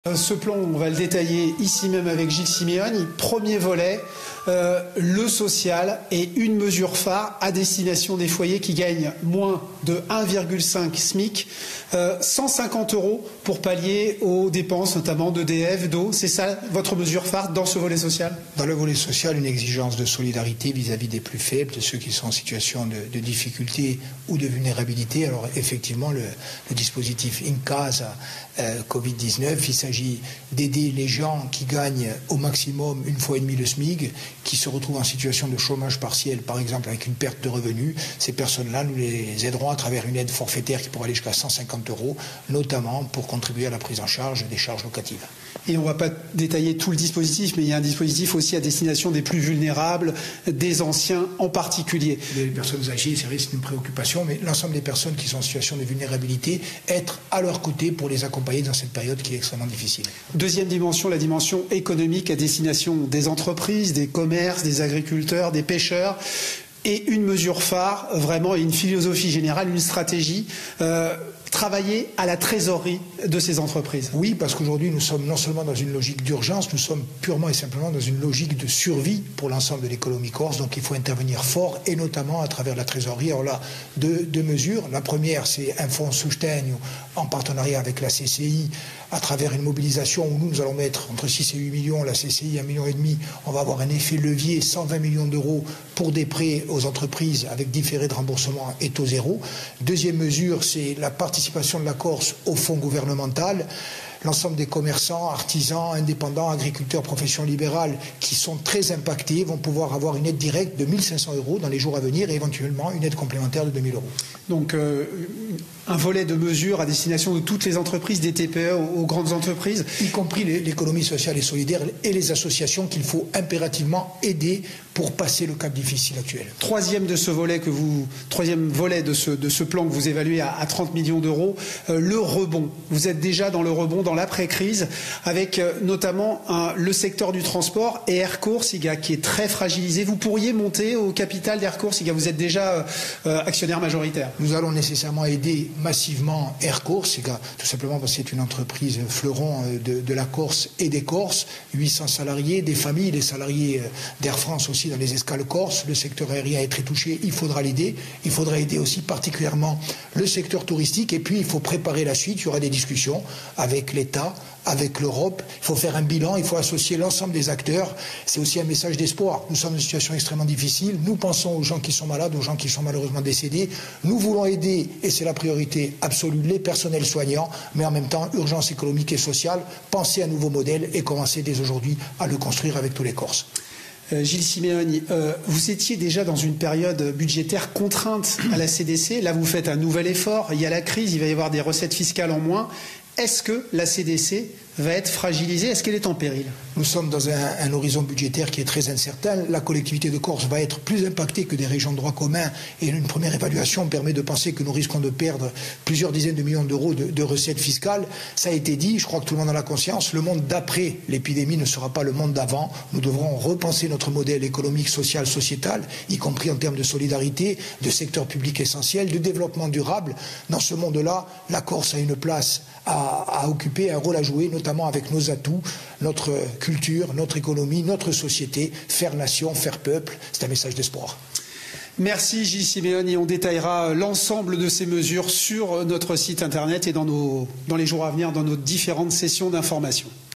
Ce plan, on va le détailler ici même avec Gilles Simeoni. Premier volet, le social et une mesure phare à destination des foyers qui gagnent moins de 1,5 SMIC, 150 € pour pallier aux dépenses notamment d'EDF, d'eau. C'est ça votre mesure phare dans ce volet social? Dans le volet social, une exigence de solidarité vis-à-vis des plus faibles, de ceux qui sont en situation de difficulté ou de vulnérabilité. Alors effectivement, le dispositif InCasa Covid-19, il s'agit d'aider les gens qui gagnent au maximum 1,5 fois le SMIC, qui se retrouvent en situation de chômage partiel, par exemple avec une perte de revenus. Ces personnes-là, nous les aiderons à travers une aide forfaitaire qui pourra aller jusqu'à 150 €, notamment pour contribuer à la prise en charge des charges locatives. Et on ne va pas détailler tout le dispositif, mais il y a un dispositif aussi à destination des plus vulnérables, des anciens en particulier. Les personnes âgées, c'est vrai, c'est une préoccupation, mais l'ensemble des personnes qui sont en situation de vulnérabilité, être à leur côté pour les accompagner dans cette période qui est extrêmement difficile. Deuxième dimension, la dimension économique à destination des entreprises, des commerces, des agriculteurs, des pêcheurs. Et une mesure phare, vraiment, et une philosophie générale, une stratégie, travailler à la trésorerie de ces entreprises. Oui, parce qu'aujourd'hui, nous sommes non seulement dans une logique d'urgence, nous sommes purement et simplement dans une logique de survie pour l'ensemble de l'économie corse. Donc il faut intervenir fort, et notamment à travers la trésorerie. Alors là, deux mesures. La première, c'est un fonds Sostegno en partenariat avec la CCI, à travers une mobilisation où nous allons mettre entre 6 et 8 millions, la CCI 1,5 million. On va avoir un effet levier, 120 millions d'euros pour des prêts aux entreprises avec différé de remboursement et taux zéro. Deuxième mesure, c'est la participation de la Corse au fonds gouvernemental. L'ensemble des commerçants, artisans, indépendants, agriculteurs, professions libérales qui sont très impactés vont pouvoir avoir une aide directe de 1 500 € dans les jours à venir et éventuellement une aide complémentaire de 2 000 €. Donc un volet de mesures à destination de toutes les entreprises, des TPE aux grandes entreprises. Y compris l'économie sociale et solidaire et les associations qu'il faut impérativement aider pour passer le cap difficile actuel. Troisième volet de ce plan que vous évaluez à 30 millions d'euros, le rebond. Vous êtes déjà dans le rebond, dans l'après-crise, avec notamment le secteur du transport et Air Corsica qui est très fragilisé. Vous pourriez monter au capital d'Air Corsica, vous êtes déjà actionnaire majoritaire. Nous allons nécessairement aider massivement Air Corsica, tout simplement parce que c'est une entreprise fleuron de la Corse et des Corses, 800 salariés, des familles, les salariés d'Air France aussi dans les escales corses. Le secteur aérien est très touché, il faudra l'aider. Il faudra aider aussi particulièrement le secteur touristique, et puis il faut préparer la suite. Il y aura des discussions avec l'État, avec l'Europe. Il faut faire un bilan, il faut associer l'ensemble des acteurs. C'est aussi un message d'espoir. Nous sommes dans une situation extrêmement difficile. Nous pensons aux gens qui sont malades, aux gens qui sont malheureusement décédés. Nous voulons aider, et c'est la priorité absolue, les personnels soignants, mais en même temps, urgence économique et sociale, penser à un nouveau modèle et commencer dès aujourd'hui à le construire avec tous les Corses. Gilles Simeoni, vous étiez déjà dans une période budgétaire contrainte à la CDC. Là, vous faites un nouvel effort. Il y a la crise, il va y avoir des recettes fiscales en moins. Est-ce que la CDC va être fragilisée? Est-ce qu'elle est en péril? Nous sommes dans un horizon budgétaire qui est très incertain. La collectivité de Corse va être plus impactée que des régions de droit commun, et une première évaluation permet de penser que nous risquons de perdre plusieurs dizaines de millions d'euros de recettes fiscales. Ça a été dit, je crois que tout le monde en a conscience, le monde d'après l'épidémie ne sera pas le monde d'avant. Nous devrons repenser notre modèle économique, social, sociétal, y compris en termes de solidarité, de secteur public essentiel, de développement durable. Dans ce monde-là, la Corse a une place à occuper, un rôle à jouer, notamment avec nos atouts, notre culture, notre économie, notre société, faire nation, faire peuple. C'est un message d'espoir. Merci Gilles Simeoni. On détaillera l'ensemble de ces mesures sur notre site internet et dans les jours à venir, dans nos différentes sessions d'information.